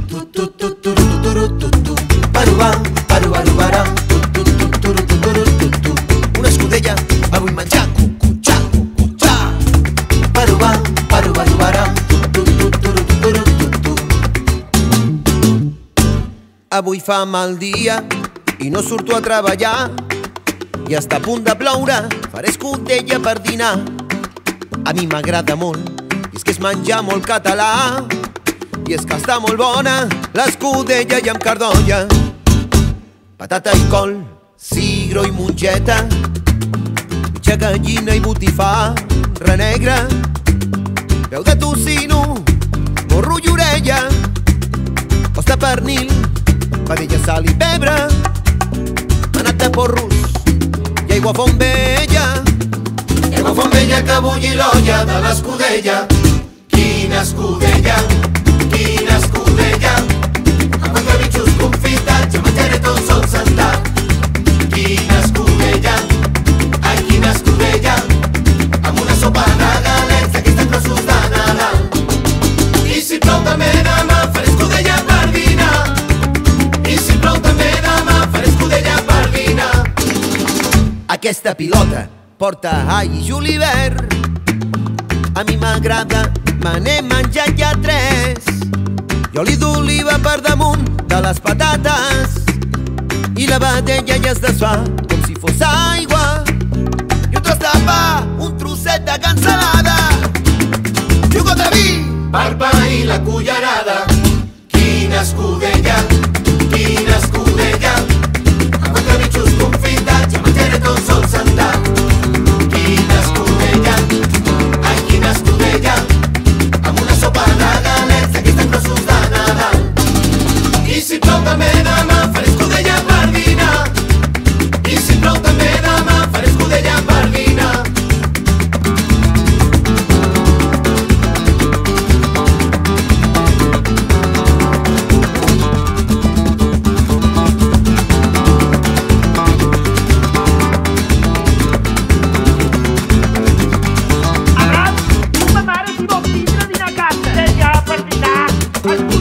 Una escudella, avui menjar cucutxà, cucutxà. Avui fa mal dia i no surto a treballar i està a punt de ploure, faré escudella per dinar. A mi m'agrada molt, i és que és menjar molt català, i és que està molt bona l'escudella i amb cardolla. Patata i col, cigro i mongeta, mitja gallina i botifarra negra, peu de tocino, morro i orella, costa pernil, vedella, sal i pebre, manat de porros i aigua font vella. Aigua font vella que bulli l'olla de l'escudella. Quina escudella, quina escudella, amb quatre bitxos confitats jo menjaré tot sol sentat. Quina escudella, ai quina escudella, amb una sopa de galets d'aquestes trossos de Nadal. I si plou també demà faré escudella per dinar. I si plou també demà faré escudella per dinar. Aquesta pilota porta all i julivert, a mi m'agrada, me n'he menjat ja 3. I oli d'oliva per damunt de les patates, i la vedella ja es desfà com si fos aigua, i un tros de pa, un trosset de cansalada i un got de vi per pair la cullerada. Quina escudella, quina escudella, amb quatre bitxos confitats jo menjaré tot sol sentat. Quina escudella, ai quina escudella, amb una sopa de galets d'aquestes trossos de Nadal. I si plou també demà faré escudella per dinar. I si plou també demà faré escudella per dinar. Abans, una mare si vol tindre dinar a casa. Ja per dinar.